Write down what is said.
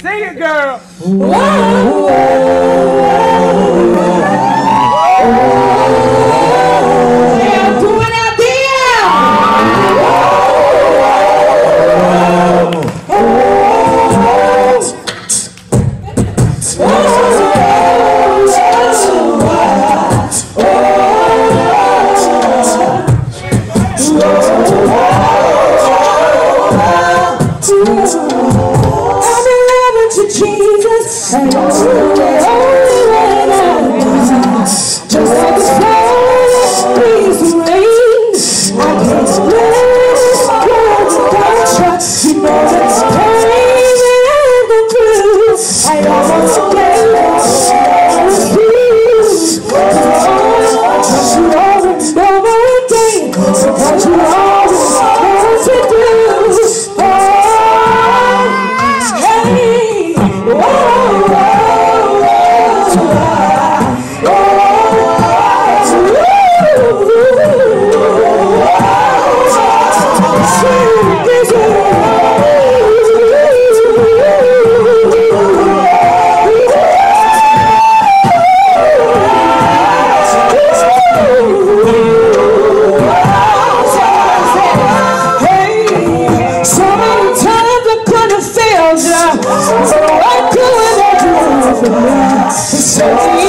Sing it, girl. Yeah, do it out Jesus, and you're the only one I know. Just like the flower, breeze and rain, I can't explain this words without you. You know it's pain and the blues. I almost gave up you. Cause you always know my day, because you always know what to do. Hey, so